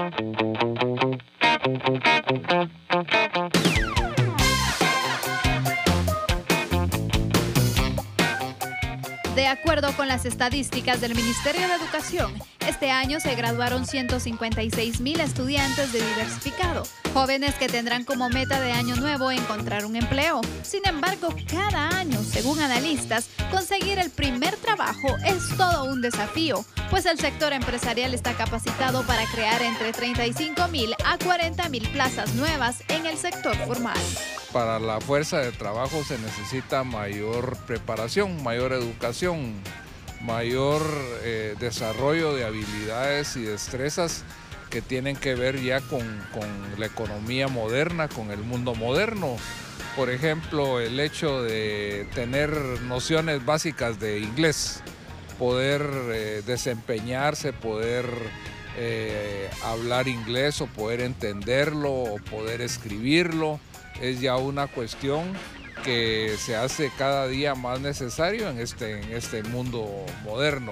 De acuerdo con las estadísticas del Ministerio de Educación, este año se graduaron 156,000 estudiantes de diversificado, jóvenes que tendrán como meta de año nuevo encontrar un empleo. Sin embargo, cada año, según analistas, conseguir el primer trabajo es todo un desafío, pues el sector empresarial está capacitado para crear entre 35,000 a 40,000 plazas nuevas en el sector formal. Para la fuerza de trabajo se necesita mayor preparación, mayor educación, mayor desarrollo de habilidades y destrezas que tienen que ver ya con la economía moderna, con el mundo moderno. Por ejemplo, el hecho de tener nociones básicas de inglés, poder desempeñarse, poder hablar inglés o poder entenderlo o poder escribirlo, es ya una cuestión que se hace cada día más necesario en este mundo moderno.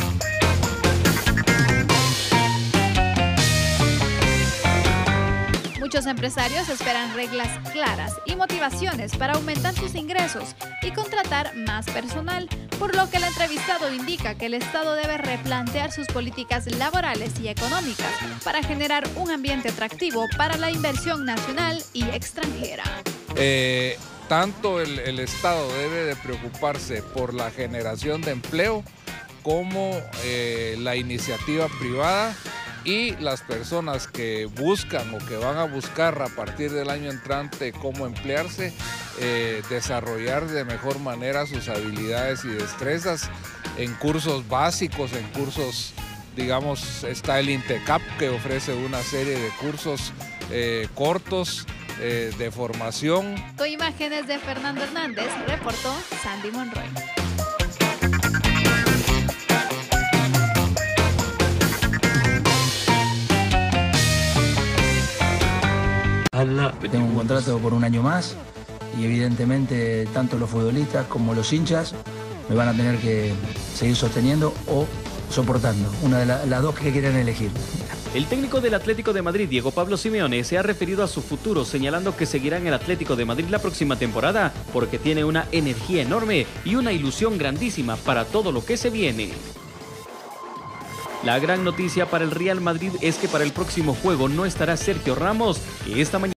Muchos empresarios esperan reglas claras y motivaciones para aumentar sus ingresos y contratar más personal, por lo que el entrevistado indica que el Estado debe replantear sus políticas laborales y económicas para generar un ambiente atractivo para la inversión nacional y extranjera. Tanto el Estado debe de preocuparse por la generación de empleo como la iniciativa privada y las personas que buscan o que van a buscar a partir del año entrante cómo emplearse, desarrollar de mejor manera sus habilidades y destrezas en cursos básicos, en cursos, digamos, está el INTECAP que ofrece una serie de cursos cortos de formación. Con imágenes de Fernando Hernández, reportó Sandy Monroy. Tengo un contrato por un año más y evidentemente tanto los futbolistas como los hinchas me van a tener que seguir sosteniendo o soportando, una de las dos que quieran elegir. El técnico del Atlético de Madrid, Diego Pablo Simeone, se ha referido a su futuro, señalando que seguirá en el Atlético de Madrid la próxima temporada porque tiene una energía enorme y una ilusión grandísima para todo lo que se viene. La gran noticia para el Real Madrid es que para el próximo juego no estará Sergio Ramos, que esta mañana